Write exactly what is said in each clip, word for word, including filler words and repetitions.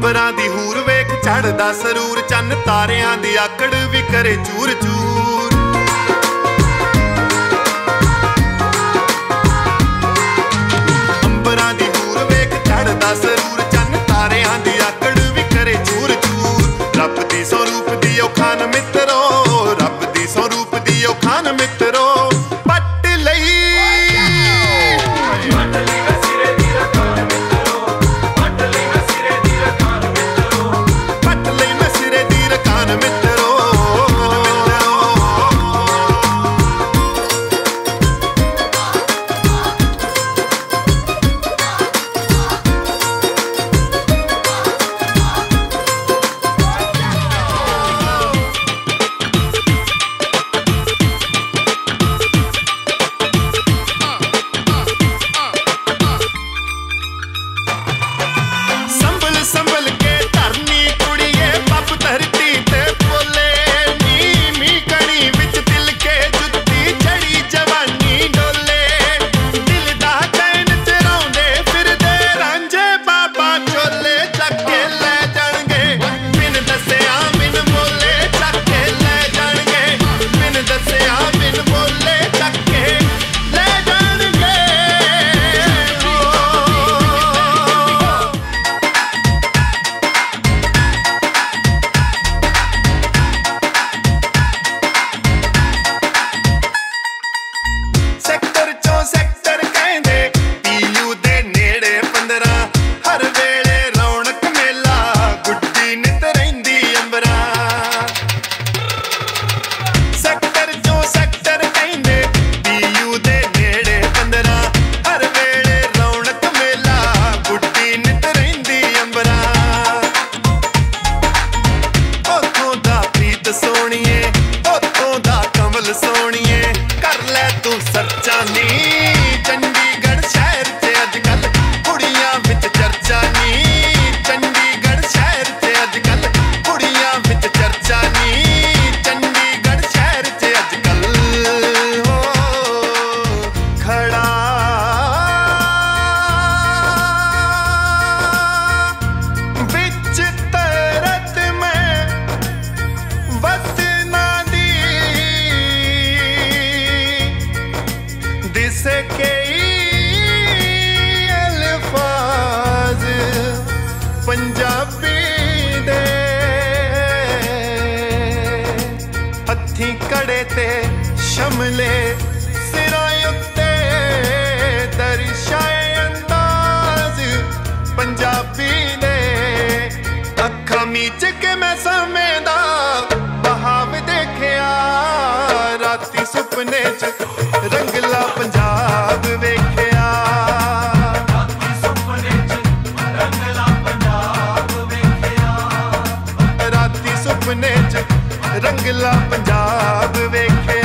अंबरां दी हूर वेख चढ़दा सरूर, चन्न तारियां दी आकड़ भी करे चूर चूर। अंबरां दी हूर वेख चढ़दा सरूर, चन्न तारियां दी आकड़ भी करे चूर चूर। रब दी सौ रूप दी ओ खान मित्रो, रब दी सौ रूप दी ओ खान मित्रो। पट लई शमले सिरां उत्ते दर्शाए अंदाज पंजाबी दे। अखां मीच के मैं समें दा बहाव देखिया, राती सुपने च रंगला पंजाब वेखिया। राती सुपने च रंगला पंजाब वेखिया, राती सुपने च रंगला पंजाब वेखिया।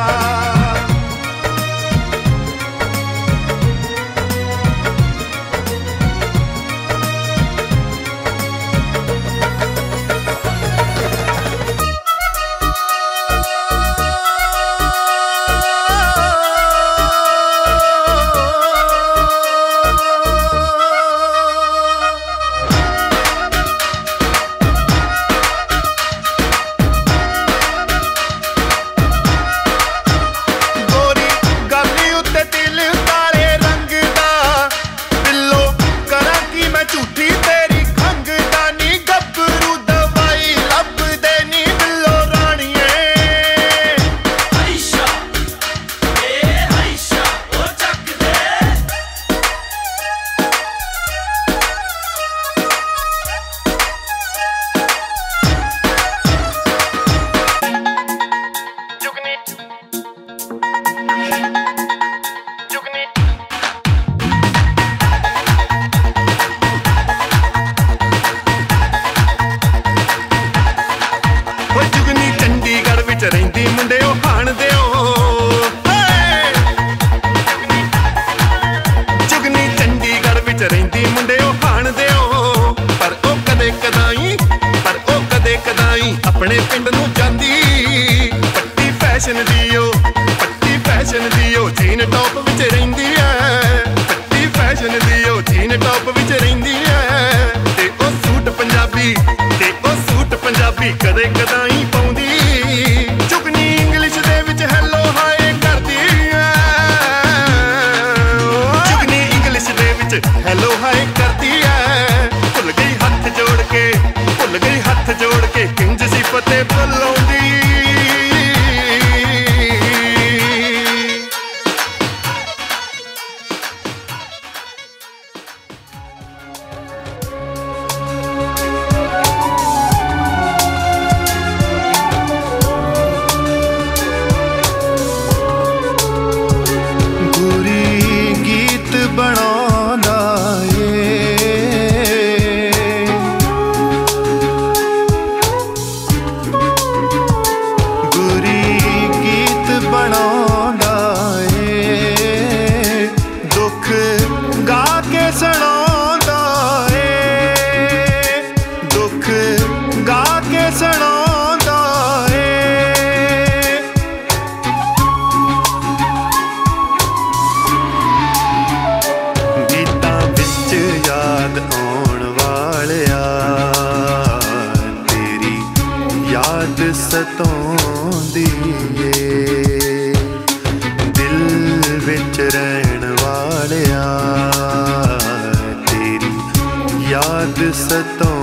अपने पिंड नूं जांदी पट्टी फैशन दियो, पट्टी फैशन दियो जीन टॉप विच रहिंदी है, पट्टी फैशन दियो जीन टॉप विच रहिंदी है। ते ओ सूट पंजाबी ਕਦੇ ਕਦਾਈ ਪਾਉਂਦੀ ਚੁਗਨੀ ਇੰਗਲਿਸ਼ ਦੇ ਵਿੱਚ ਹੈਲੋ ਹਾਏ ਕਰਦੀ ਐ ਚੁਗਨੀ ਇੰਗਲਿਸ਼ ਦੇ ਵਿੱਚ ਹੈਲੋ ਹਾਏ ਕਰਦੀ ਐ ਭੁੱਲ ਗਈ ਹੱਥ ਜੋੜ ਕੇ ਭੁੱਲ ਗਈ ਹੱਥ ਜੋੜ ਕੇ ਕਿੰਜ ਸੀ ਫਤਿਹ ਬੁਲਾਉਂਦੀ ਸਤਾਉਂਦੀ ਏ ਦਿਲ ਵਿੱਚ ਰਹਿਣ ਵਾਲਿਆ ਤੇਰੀ ਯਾਦ ਸਤਾਉਂਦੀ